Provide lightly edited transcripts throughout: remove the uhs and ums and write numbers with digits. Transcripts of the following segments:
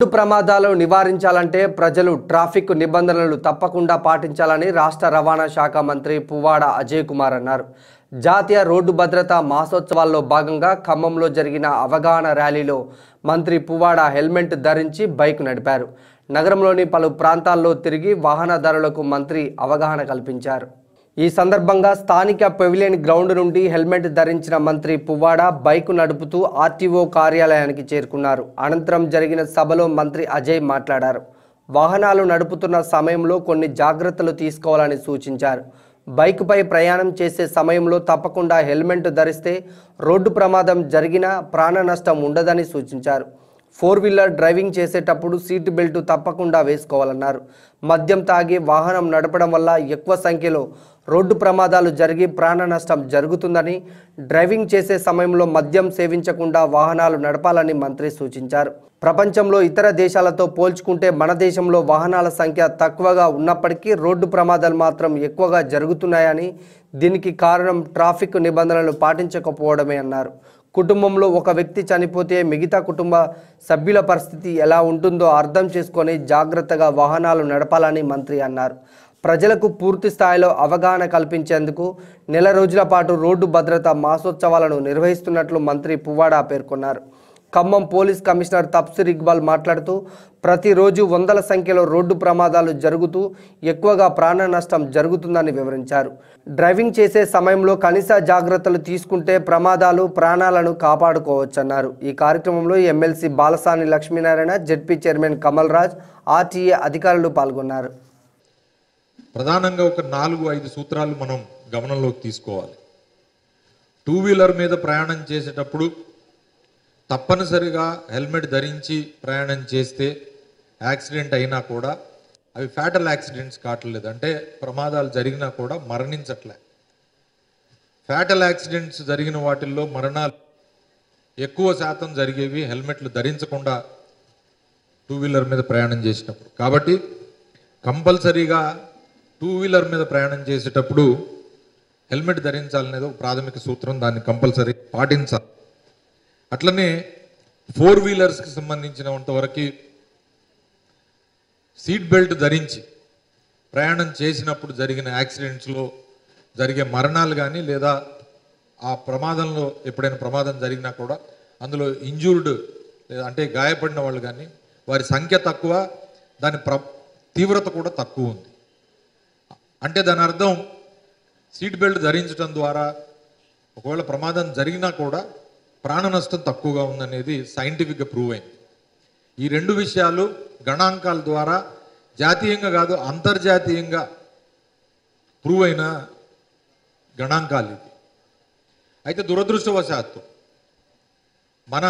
Road ప్రమాదాలు నివారించాలంటే ప్రజలు traffic నిబంధనలు తప్పకుండా పాటించాలని రాష్ట్ర రవాణా శాఖ మంత్రి పువ్వాడ అజయ్ కుమార్ అన్నారు. జాతీయ రోడ్డు భద్రతా మాసోత్సవాల్లో భాగంగా ఖమ్మంలో జరిగిన అవగాహన ర్యాలీలో మంత్రి పువ్వాడ హెల్మెట్ ధరించి బైక్ నడిపారు. నగరంలోని పలు ప్రాంతాల్లో తిరిగి వాహనదారులకు మంత్రి అవగాహన కల్పించారు. ఈ సందర్భంగా స్థానిక పెవిలియన్ గ్రౌండ్ నుండి హెల్మెట్ ధరించిన మంత్రి పువ్వాడ బైక్ నడుపుతూ ఆర్టీఓ కార్యాలయానికి చేరుకున్నారు. అనంతరం జరిగిన సభలో మంత్రి అజయ్ మాట్లాడారు. వాహనాలు నడుపుతున్న సమయంలో కొన్ని జాగ్రత్తలు తీసుకోవాలని సూచించారు. బైక్పై ప్రయాణం చేసే సమయంలో తప్పకుండా హెల్మెట్ ధరిస్తే రోడ్డు ప్రమాదం జరిగినా ప్రాణ నష్టం ఉండదని సూచించారు. 4-వీలర్ డ్రైవింగ్ చేసేటప్పుడు సీట్ బెల్ట్ తప్పకుండా వేసుకోవాలన్నారు. మద్యం తాగి వాహనం నడపడం వల్ల ఎక్కువ సంఖ్యలో రోడ్డు ప్రమాదాలు జరిగి ప్రాణ నష్టం జరుగుతుందని, డ్రైవింగ్ చేసే సమయంలో మద్యం సేవించకుండా వాహనాలు నడపాలని మంత్రి సూచించారు. ప్రపంచంలో ఇతర దేశాలతో పోల్చుకుంటే మన దేశంలో వాహనాల సంఖ్య తక్కువగా ఉన్నప్పటికీ రోడ్డు ప్రమాదాలు మాత్రం ఎక్కువగా జరుగుతున్నాయని, దీనికి కారణం ట్రాఫిక్ నిబంధనలు పాటించకపోవడమే అన్నారు. కుటుంబంలో ఒక వ్యక్తి చనిపోతే మిగతా కుటుంబ సభ్యుల పరిస్థితి ఎలా ఉంటుందో అర్థం చేసుకొని జాగ్రత్తగా వాహనాలు నడపాలని మంత్రి అన్నారు. ప్రజలకు పూర్తి స్థాయిలో అవగాహన కల్పించేందుకు నెల రోజుల పాటు రోడ్డు భద్రతా మాసోత్సవాలను నిర్వహిస్తున్నట్లు మంత్రి పువ్వాడ పేర్కొన్నారు. ఖమ్మం పోలీస్ కమిషనర్ తప్సిర్ ఇక్బాల్ మాట్లాడుతూ ప్రతిరోజు వందల సంఖ్యలో రోడ్డు ప్రమాదాలు జరుగుతూ ఎక్కువగా ప్రాణ నష్టం జరుగుతుందని వివరించారు. డ్రైవింగ్ చేసే సమయంలో కనీస జాగ్రత్తలు తీసుకుంటే ప్రమాదాలు ప్రాణాలను కాపాడుకోవచ్చన్నారు. ఈ కార్యక్రమంలో MLC Balasani Lakshminarayana, ZP chairman Kamal Raj, RTA అధికారులు పాల్గొన్నారు. ప్రధానంగా ఒక 4-5 సూత్రాలు మనం గమనంలోకి తీసుకోవాలి. 2-వీలర్ మీద ప్రయాణం చేసేటప్పుడు తప్పనిసరిగా హెల్మెట్ ధరించి ప్రయాణం చేస్తే యాక్సిడెంట్ అయినా కూడా అవి ఫ్యాటల్ యాక్సిడెంట్స్ కావట్లేదు, అంటే ప్రమాదాలు జరిగినా కూడా మరణించట్లే. ఫ్యాటల్ యాక్సిడెంట్స్ జరిగిన వాటిల్లో మరణాలు ఎక్కువ శాతం జరిగేవి హెల్మెట్లు ధరించకుండా 2-వీలర్ మీద ప్రయాణం చేసినప్పుడు. కాబట్టి కంపల్సరీగా 2-వీలర్ మీద ప్రయాణం చేసేటప్పుడు హెల్మెట్ ధరించాలనేది ఒక ప్రాథమిక సూత్రం, దాన్ని కంపల్సరీ పాటించాలి. అట్లనే 4-వీలర్స్కి సంబంధించినంతవరకు సీట్ బెల్ట్ ధరించి ప్రయాణం చేసినప్పుడు జరిగిన యాక్సిడెంట్స్లో జరిగే మరణాలు కానీ, లేదా ఆ ప్రమాదంలో ఎప్పుడైనా ప్రమాదం జరిగినా కూడా అందులో ఇంజూర్డ్ అంటే గాయపడిన వాళ్ళు కానీ వారి సంఖ్య తక్కువ, దాని తీవ్రత కూడా తక్కువ ఉంది. అంటే దాని అర్థం సీట్ బెల్ట్ ధరించడం ద్వారా ఒకవేళ ప్రమాదం జరిగినా కూడా ప్రాణ నష్టం తక్కువగా ఉందనేది సైంటిఫిక్గా ప్రూవ్ అయింది. ఈ 2 విషయాలు గణాంకాల ద్వారా జాతీయంగా కాదు అంతర్జాతీయంగా ప్రూవ్ అయిన గణాంకాలు ఇది. అయితే దురదృష్టవశాత్తు మన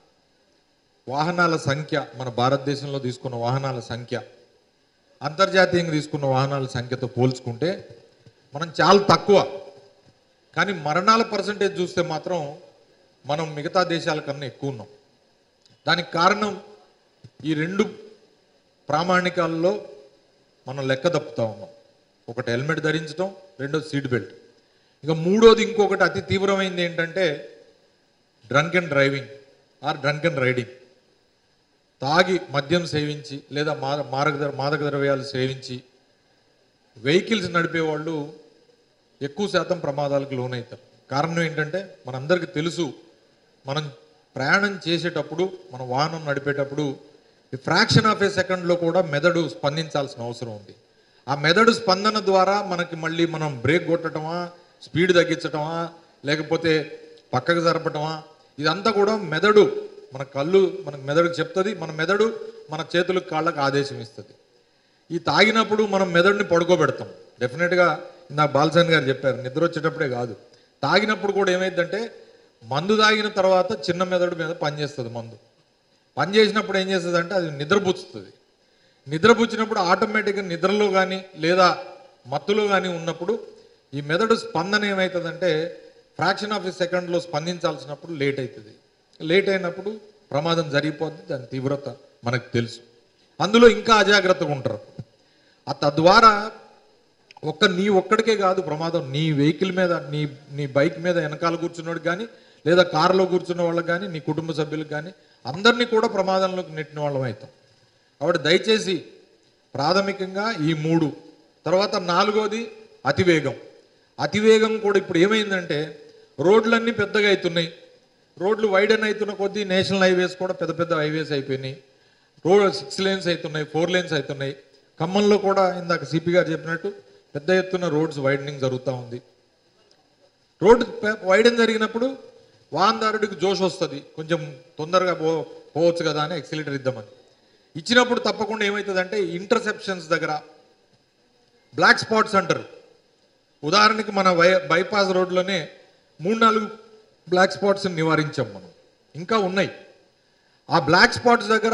వాహనాల సంఖ్య, మన భారతదేశంలో తీసుకున్న వాహనాల సంఖ్య అంతర్జాతీయంగా తీసుకున్న వాహనాల సంఖ్యతో పోల్చుకుంటే మనం చాలా తక్కువ. కానీ మరణాల పర్సంటేజ్ చూస్తే మాత్రం మనం మిగతా దేశాల కన్నా ఎక్కువ ఉన్నాం. దానికి కారణం ఈ 2 ప్రామాణికాల్లో మనం లెక్క తప్పుతూ ఉన్నాం. ఒకటి హెల్మెట్ ధరించడం, రెండోది సీట్ బెల్ట్. ఇక మూడోది ఇంకొకటి అతి తీవ్రమైనది ఏంటంటే drunk and driving or drunk and riding. తాగి మద్యం సేవించి లేదా మాదక ద్రవ్యాలు సేవించి వెహికల్స్ నడిపేవాళ్ళు ఎక్కువ శాతం ప్రమాదాలకు లోనవుతారు. కారణం ఏంటంటే మనందరికీ తెలుసు, మనం ప్రయాణం చేసేటప్పుడు, మన వాహనం నడిపేటప్పుడు ఫ్రాక్షన్ ఆఫ్ ఏ సెకండ్లో కూడా మెదడు స్పందించాల్సిన అవసరం ఉంది. ఆ మెదడు స్పందన ద్వారా మనకి మళ్ళీ మనం బ్రేక్ కొట్టడమా, స్పీడ్ తగ్గించటమా, లేకపోతే పక్కకు జరపటమా, ఇదంతా కూడా మెదడు, మన కళ్ళు మనకు మెదడుకు చెప్తుంది, మన మెదడు మన చేతులకు కాళ్ళకు ఆదేశం ఇస్తుంది. ఈ తాగినప్పుడు మనం మెదడుని పడుకోబెడతాం. డెఫినెట్గా ఇందాక బాలసాని గారు చెప్పారు, నిద్ర వచ్చేటప్పుడే కాదు, తాగినప్పుడు కూడా ఏమైందంటే మందు తాగిన తర్వాత చిన్న మెదడు మీద పనిచేస్తుంది. మందు పనిచేసినప్పుడు ఏం చేస్తుంది అంటే అది నిద్రపుచ్చుతుంది. నిద్రపుచ్చినప్పుడు ఆటోమేటిక్గా నిద్రలో కానీ లేదా మత్తులో కానీ ఉన్నప్పుడు ఈ మెదడు స్పందన ఏమవుతుందంటే ఫ్రాక్షన్ ఆఫ్ ఎ సెకండ్లో స్పందించాల్సినప్పుడు లేట్ అవుతుంది. లేట్ అయినప్పుడు ప్రమాదం జరిగిపోద్ది. దాని తీవ్రత మనకు తెలుసు. అందులో ఇంకా అజాగ్రత్తగా ఉంటారు. తద్వారా నీ ఒక్కడికే కాదు ప్రమాదం, నీ వెహికల్ మీద, నీ బైక్ మీద వెనకాల కూర్చున్నోడికి కానీ, లేదా కారులో కూర్చున్న వాళ్ళకి కానీ, నీ కుటుంబ సభ్యులకు కానీ అందరినీ కూడా ప్రమాదంలోకి నెట్టిన వాళ్ళం అవుతాం. కాబట్టి దయచేసి ప్రాథమికంగా ఈ 3, తర్వాత 4వది అతివేగం. అతివేగం కూడా ఇప్పుడు ఏమైందంటే రోడ్లన్నీ పెద్దగా అవుతున్నాయి. రోడ్లు వైడన్ అవుతున్న కొద్దీ నేషనల్ హైవేస్ కూడా పెద్ద పెద్ద హైవేస్ అయిపోయినాయి. రోడ్ 6 లేన్స్ అవుతున్నాయి, 4 లేన్స్ అవుతున్నాయి. ఖమ్మంలో కూడా ఇందాక సిపి గారు చెప్పినట్టు పెద్ద ఎత్తున రోడ్స్ వైడనింగ్ జరుగుతూ ఉంది. రోడ్డు వైడన్ జరిగినప్పుడు వాహనదారుడికి జోష్ వస్తుంది, కొంచెం తొందరగా పోవచ్చు కదా అని ఎక్సిలేటర్ ఇద్దామని. ఇచ్చినప్పుడు తప్పకుండా ఏమవుతుందంటే ఇంటర్సెప్షన్స్ దగ్గర బ్లాక్ స్పాట్స్ అంటారు. ఉదాహరణకి మన బైపాస్ రోడ్లోనే 3-4 బ్లాక్ స్పాట్స్ని నివారించాం మనం, ఇంకా ఉన్నాయి. ఆ బ్లాక్ స్పాట్స్ దగ్గర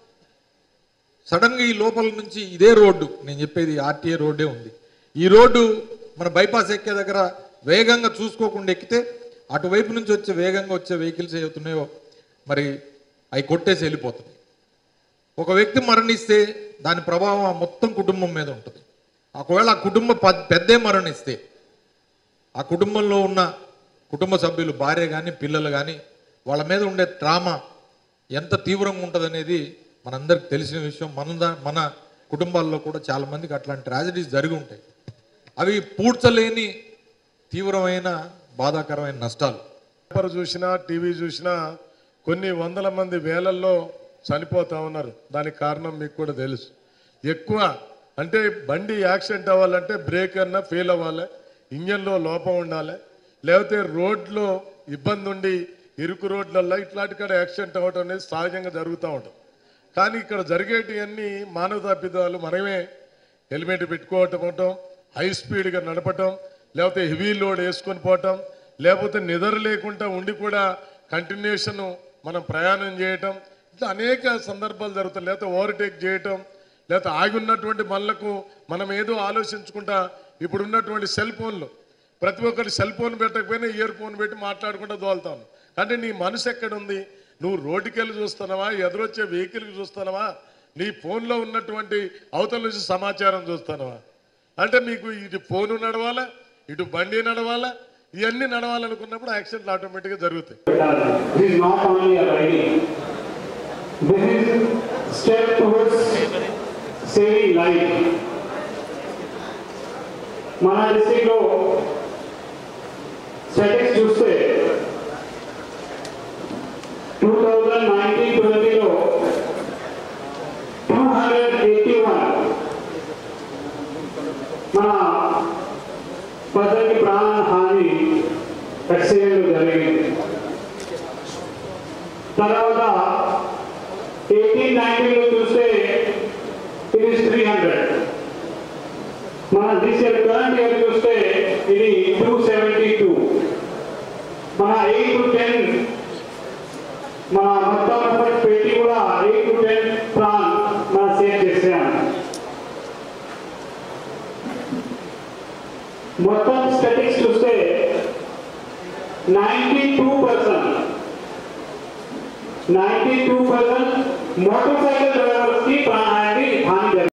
సడన్గా ఈ లోపల నుంచి ఇదే రోడ్డు, నేను చెప్పేది ఆర్టీఏ రోడ్డే ఉంది, ఈ రోడ్డు మన బైపాస్ ఎక్కే దగ్గర వేగంగా చూసుకోకుండా ఎక్కితే అటువైపు నుంచి వేగంగా వచ్చే వెహికల్స్ ఏవవుతున్నాయో మరి అవి కొట్టేసి వెళ్ళిపోతున్నాయి. ఒక వ్యక్తి మరణిస్తే దాని ప్రభావం ఆ మొత్తం కుటుంబం మీద ఉంటుంది. ఒకవేళ ఆ కుటుంబం పెద్దే మరణిస్తే ఆ కుటుంబంలో ఉన్న కుటుంబ సభ్యులు, భార్య కానీ పిల్లలు కానీ, వాళ్ళ మీద ఉండే ట్రామా ఎంత తీవ్రంగా ఉంటుందనేది మనందరికి తెలిసిన విషయం. మన కుటుంబాల్లో కూడా చాలామందికి అట్లాంటి ట్రాజడీస్ జరిగి ఉంటాయి. అవి పూడ్చలేని తీవ్రమైన బాధాకరమైన నష్టాలు. పేపర్ చూసినా, టీవీ చూసినా కొన్ని వందల మంది వేలల్లో చనిపోతా ఉన్నారు. దానికి కారణం మీకు కూడా తెలుసు. ఎక్కువ అంటే బండి యాక్సిడెంట్ అవ్వాలంటే బ్రేక్ అన్నా ఫెయిల్ అవ్వాలి, ఇంజన్లో లోపం ఉండాలి, లేకపోతే రోడ్లో ఇబ్బంది ఉండి ఇరుకు రోడ్లలో ఇట్లాంటి కాడ యాక్సిడెంట్ అవ్వడం అనేది సహజంగా జరుగుతూ ఉంటుంది. కానీ ఇక్కడ జరిగేటివన్నీ మానవ తప్పిదాలు. మనమే హెల్మెట్ పెట్టుకోవటం, హై స్పీడ్గా నడపటం, లేకపోతే హెవీ లోడ్ వేసుకొని పోవటం, లేకపోతే నిద్ర లేకుండా ఉండి కూడా కంటిన్యూషన్ మనం ప్రయాణం చేయటం, ఇట్లా అనేక సందర్భాలు జరుగుతాయి. లేకపోతే ఓవర్టేక్ చేయటం, లేకపోతే ఆగి ఉన్నటువంటి మళ్ళకు మనం ఏదో ఆలోచించుకుంటా. ఇప్పుడు ఉన్నటువంటి సెల్ ఫోన్లు, ప్రతి ఒక్కటి సెల్ ఫోన్ పెట్టకపోయినా ఇయర్ ఫోన్ పెట్టి మాట్లాడుకుంటూ దోలుతాను. అంటే నీ మనసు ఎక్కడుంది? నువ్వు రోడ్డుకి వెళ్ళి చూస్తున్నావా, ఎదురొచ్చే వెహికల్కి చూస్తున్నావా, నీ ఫోన్లో ఉన్నటువంటి అవతల నుంచి సమాచారం చూస్తున్నావా? అంటే మీకు ఇటు ఫోను నడవాలా, ఇటు బండి నడవాలా, ఇవన్నీ నడవాలనుకున్నప్పుడు యాక్సిడెంట్లు ఆటోమేటిక్గా జరుగుతాయి. మన డిస్ట్రిక్ట్లో స్టాటిస్టిక్స్ చూస్తే 2019-20లో 281 మన ప్రజలకి ప్రాణ హాని యాక్సిడెంట్ జరిగింది. తర్వాత 18-19లో చూస్తే it is 300. మన దిస్ ఇయర్ కరెంట్ ఇయర్ చూస్తే ఇది 272. మన 8 to 10 మన మొత్తం ఎఫర్ట్ పెట్టి కూడా 8 to 10 ప్రాణ మన సేవ్ చేసాం. మొత్తం స్టాటిస్టిక్స్ చూస్తే 92% మోటార్ సైకిల్ డ్రైవర్స్ కి ప్రాణహాని